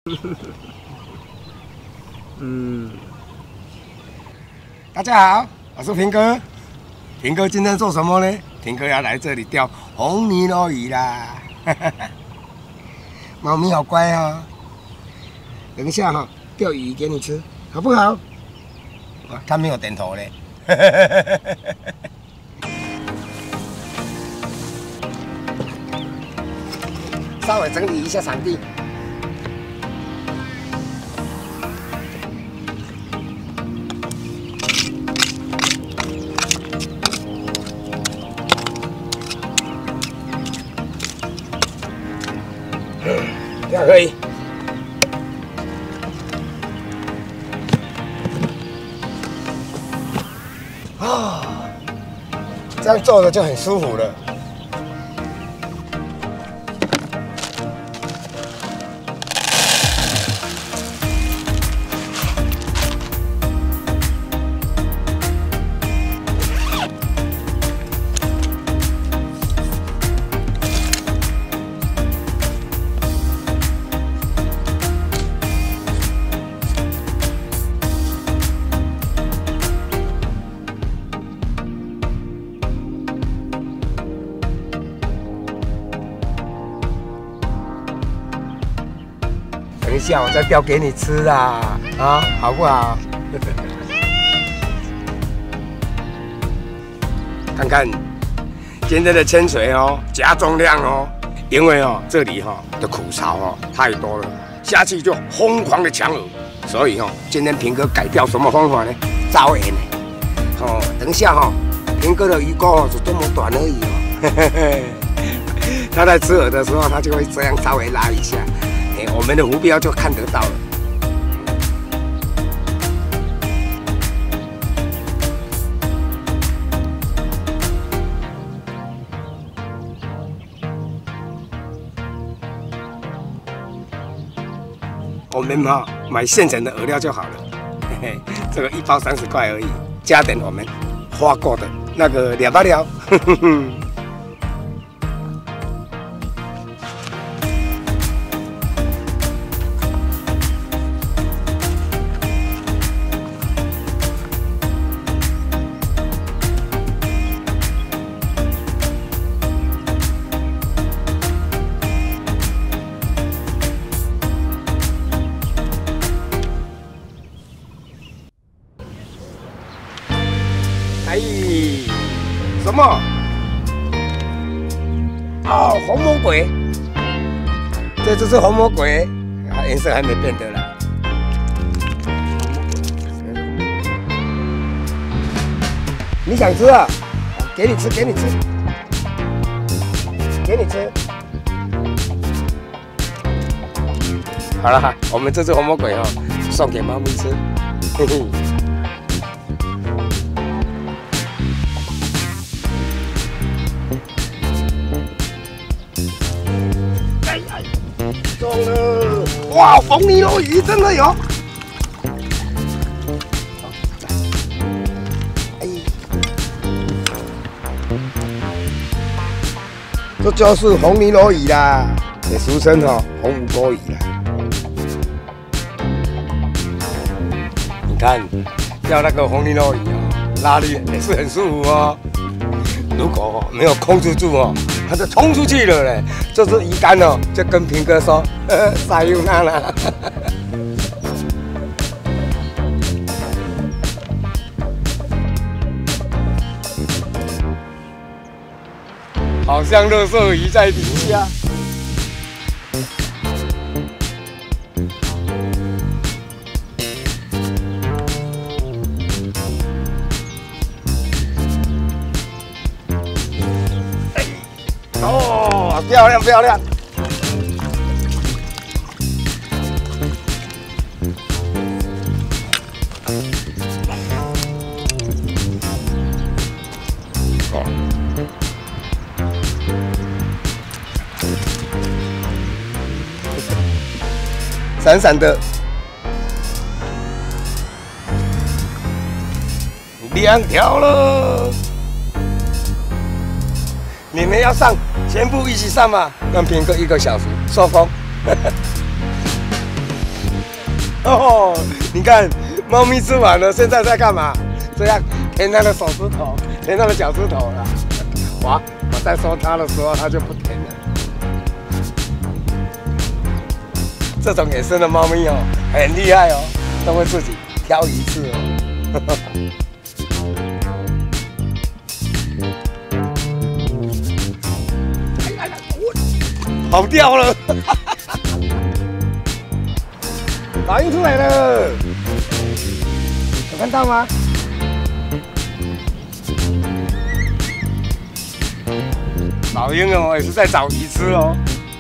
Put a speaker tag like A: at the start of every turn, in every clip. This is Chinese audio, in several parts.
A: 大家好，我是平哥。平哥今天做什么呢？平哥要来这里钓红泥螺鱼啦！猫咪好乖哦。等一下哈，钓鱼给你吃，好不好？哇，它没有点头嘞。稍微整理一下场地。 这样可以。啊，这样坐着就很舒服了。等一下，我再钓给你吃啊！啊，好不好？看看今天的千锤哦，加重量哦，因为哦这里哈的苦潮哦太多了，下去就疯狂的抢饵，所以哦今天平哥改掉什么方法呢？招饵呢？哦，等一下哈，平哥的鱼钩哦就这么短而已哦，他在吃饵的时候，他就会这样稍微拉一下。 我们的浮标就看得到了。我们哈买现成的饵料就好了，嘿嘿，这个1包30块而已，加点我们花过的那个2包料。哎，什么？哦，红魔鬼，这就是红魔鬼，颜色还没变的啦。你想吃啊？给你吃，给你吃，给你吃。好了，我们这只红魔鬼哦，送给猫咪吃，嘿嘿。 中了！哇，红泥螺鱼真的有！哎，这就是红泥螺鱼啦，也俗称红五锅鱼啦。你看，钓那个红泥螺鱼哦，拉力也是很舒服哦。如果没有控制住哦。 它就冲出去了嘞！这只鱼竿哦，就跟平哥说：“撒油那啦。”好像垃圾鱼在底下。哦，漂亮漂亮！哦，闪闪的，2条了。你们要上，全部一起上嘛，让平哥1个小时收工。 哦，你看，猫咪吃完了，现在在干嘛？这样舔它的手指头，舔它的脚趾头了。我在说它的时候，它就不舔了。这种野生的猫咪哦，很厉害哦，都会自己挑鱼吃哦。跑掉了，老鹰出来了，有看到吗？老鹰哦，也是在找鱼吃哦。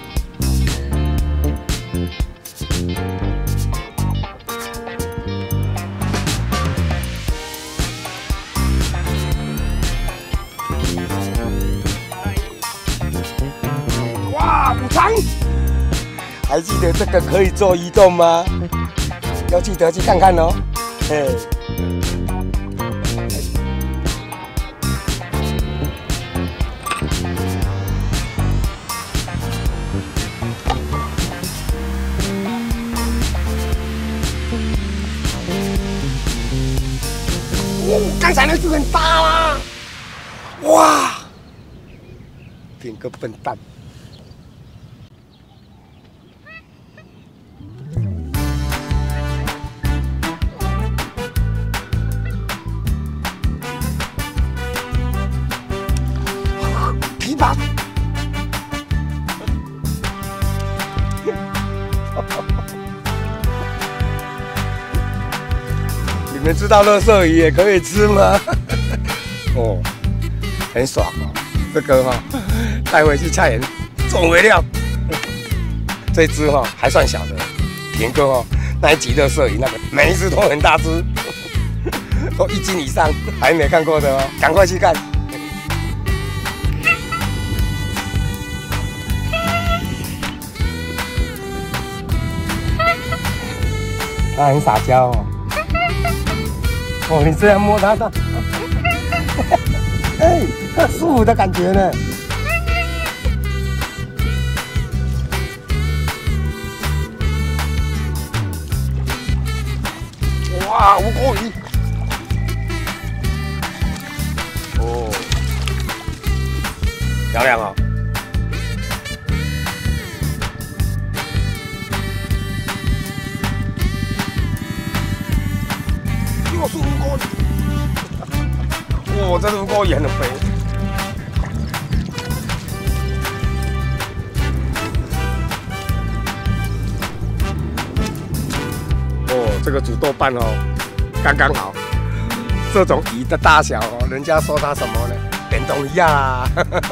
A: 哇，补偿！还记得这个可以做移动吗？要记得去看看哦。嘿。刚才那只很大啦！哇，品个笨蛋！琵琶。你们知道垃圾鱼也可以吃吗？哦，很爽哦。这个哈、带回去菜园做肥料。这只哈、还算小的，田哥哦那一集垃圾鱼那个每一只都很大只，都1斤以上，还没看过的哦，赶快去看。它很撒娇哦。哦，你这样摸它，哎，很舒服的感觉呢。哇，无锅鱼！哦，漂亮哦。又是无锅鱼！哇，这无锅鱼很肥。哦，这个煮豆瓣哦，刚刚好。这种鱼的大小哦，人家说它什么呢？电动鱼啊！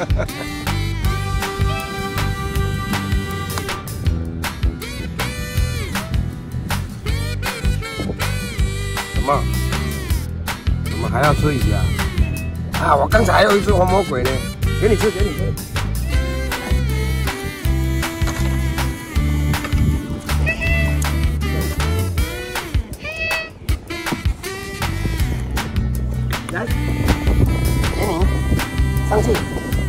A: 什么？我们还要吃鱼啊？啊，我刚才还有一只红魔鬼呢，给你吃，给你吃。来，给你，上去。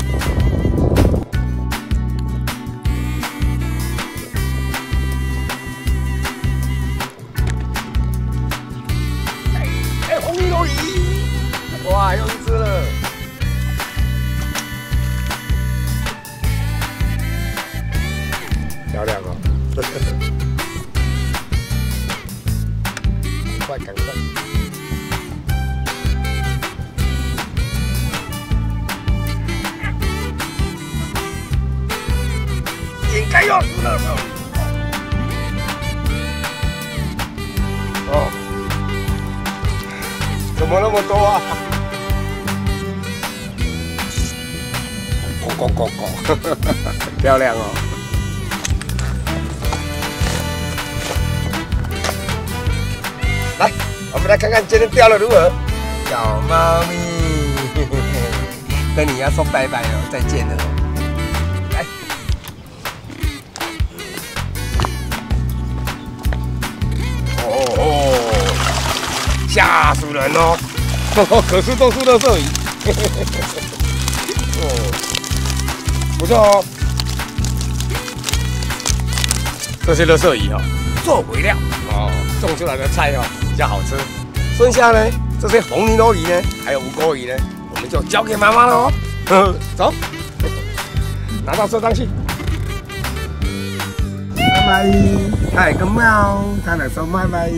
A: 哎，红鱼，红鱼！哇，又一只了。漂亮哦！赶快，赶快！应该要死了。哦，怎么那么多啊？咕咕咕咕，漂亮哦！来，我们来看看今天钓的如何。小猫咪，跟你要说拜拜哦，再见了。来，哦，吓死人哦！可是都是垃圾鱼。哦，不错哦。这些垃圾鱼哦， 做肥料哦，种出来的菜哦比较好吃。剩下呢这些红泥螺鱼呢，还有无锅鱼呢，我们就交给妈妈了哦。走，拿到车上去。拜拜，太个喵，他来说拜拜。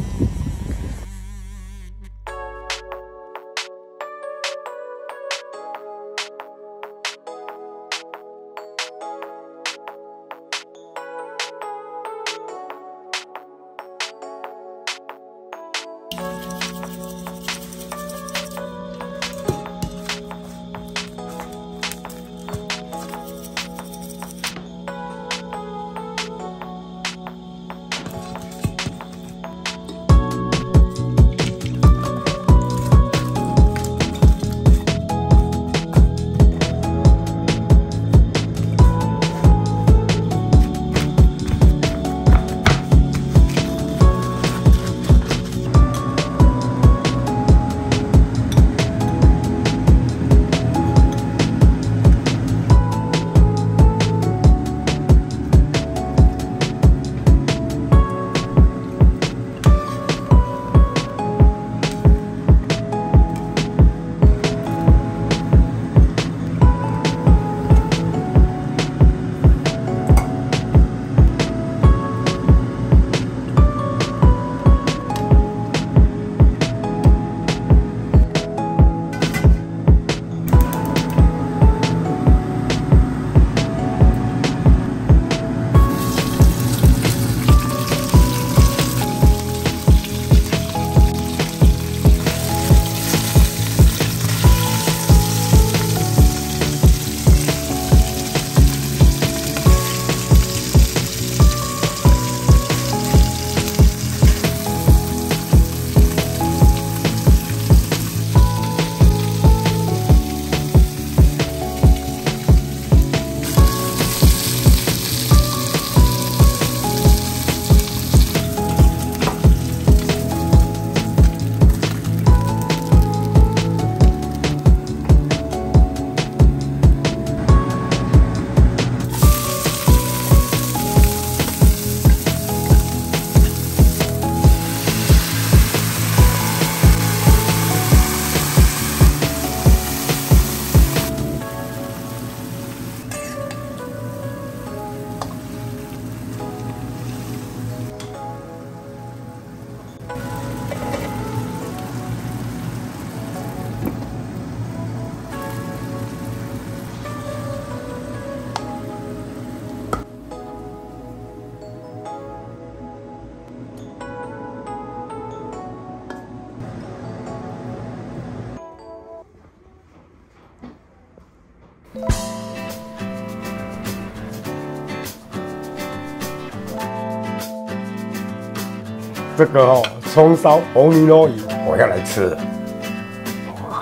A: 这个哦，葱烧红泥螺鱼，我要来吃了。哇！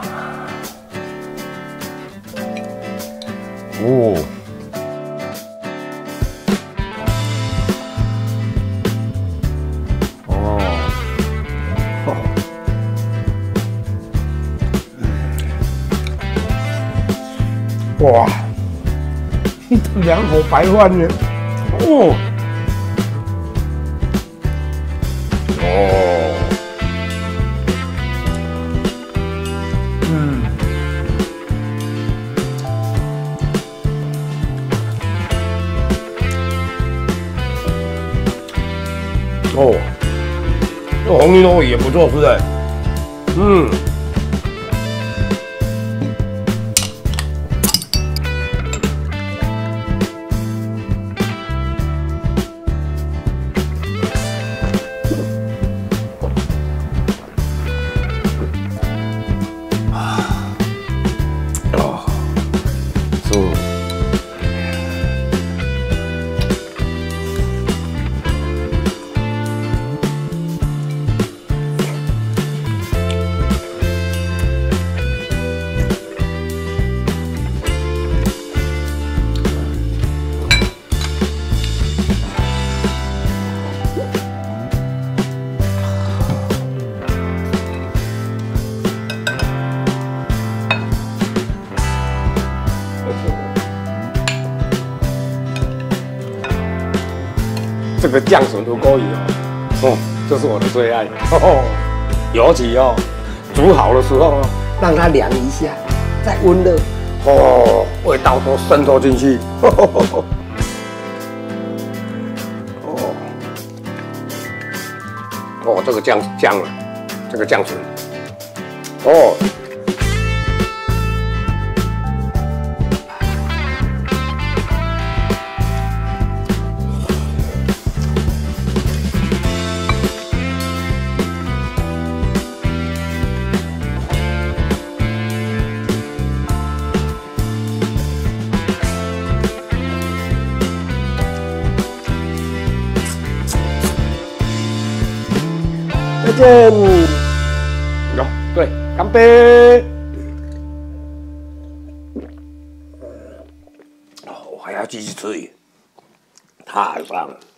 A: 哦。哇，2口白饭呢，哦，这红泥螺也不错吃哎， 这个酱笋土锅鱼哦，这是我的最爱。尤其煮好的时候让它凉一下，再温热，味道都渗透进去。这个酱香了，这个酱笋，再见。对，干杯！我还要继续吃鱼，太棒了。